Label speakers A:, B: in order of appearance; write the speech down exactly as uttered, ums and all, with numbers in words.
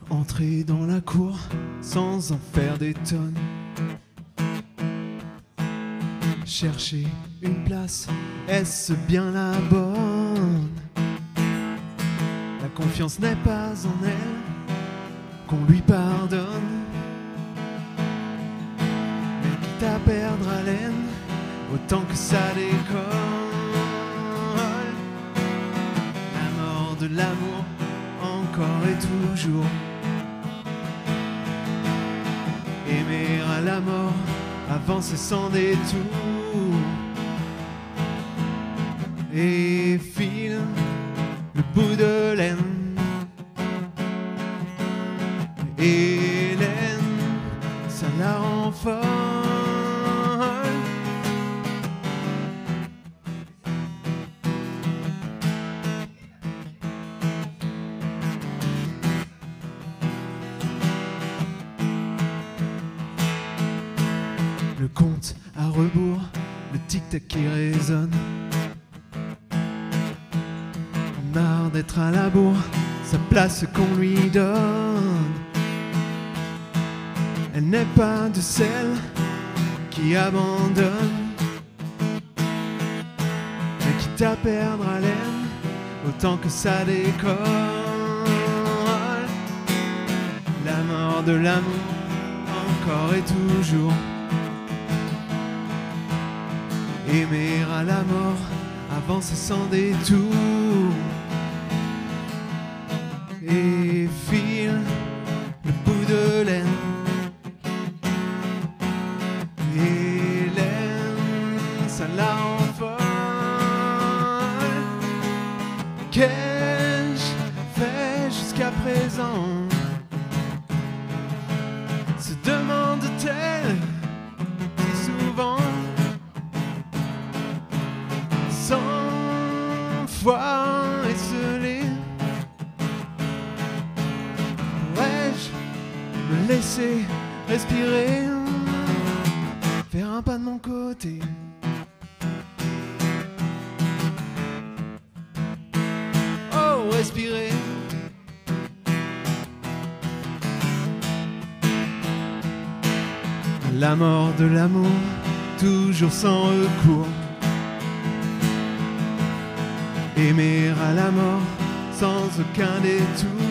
A: Entrer dans la cour sans en faire des tonnes. Chercher une place, est-ce bien la bonne? La confiance n'est pas en elle qu'on lui pardonne. Mais quitte à perdre haleine, autant que ça décolle. La mort de l'amour, encore et toujours. Aimer à la mort, avancer sans détour. Et file le bout de laine. Hélène, ça la rend folle. Le compte à rebours, le tic-tac qui résonne. Marre d'être à la bourre, sa place qu'on lui donne. Elle n'est pas de celles qui abandonnent. Mais quitte à perdre haleine, autant que ça décolle. La mort de l'amour, encore et toujours. Aimer à la mort, avancer sans détour. Et file le bout de laine. Hélène, ça la rend folle. Qu'ai-je fait jusqu'à présent? Se demande-t-elle si souvent? Cent fois esselé. Pourrais-je me laisser respirer, faire un pas de mon côté? Oh, respirer. La mort de l'amour, toujours sans recours. Aimer à la mort, sans aucun détour.